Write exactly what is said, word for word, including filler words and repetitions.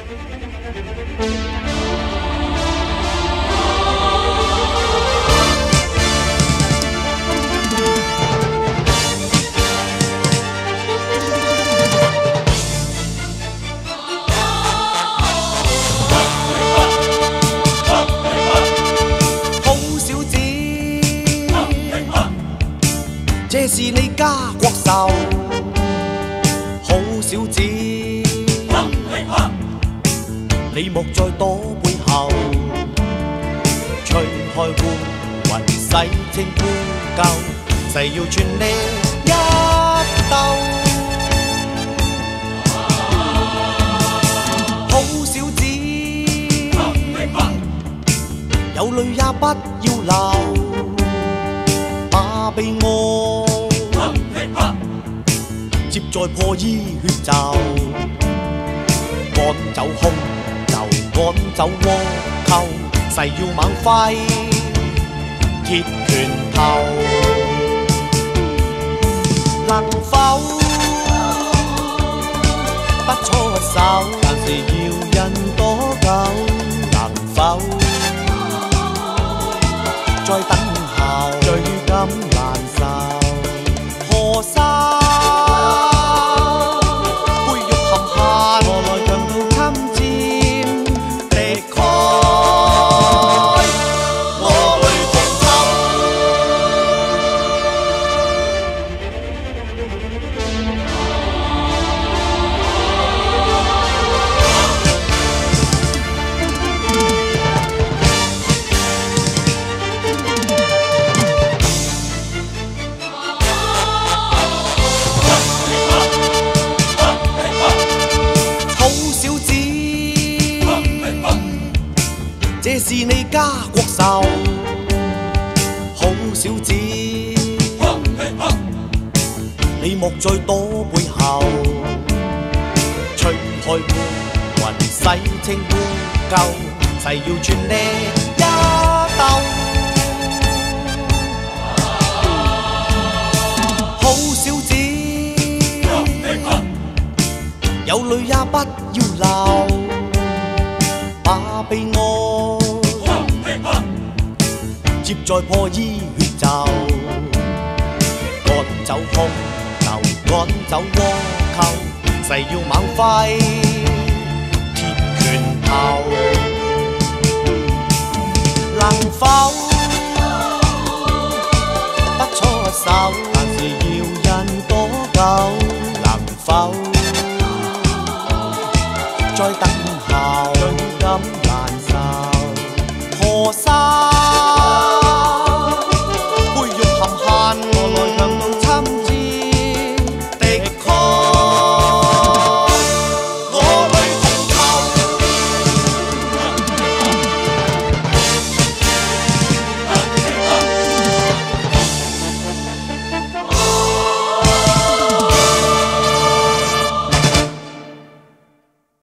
这是你家國壽，好小子，你莫再躲背後，吹開烏雲洗清污垢，誓要串你一兜。好小子，有淚也不要流。 把臂我接在破衣血袖，趕走空就趕走倭寇，誓要猛揮鐵拳頭，能否不出手？但是要忍多久？能否再等？ 最感難受，河沙杯玉含下，何來強到侵佔敵開？我淚同這是你家國壽，好小子，你莫再躲背後，吹開烏雲洗清污垢，誓要串你一兜。好小子，有淚也不要流，把臂我。 接在破衣血袖，趕走空就趕走倭寇，誓要猛揮鐵拳頭，能否不出手？但是要忍多久？能否再等候？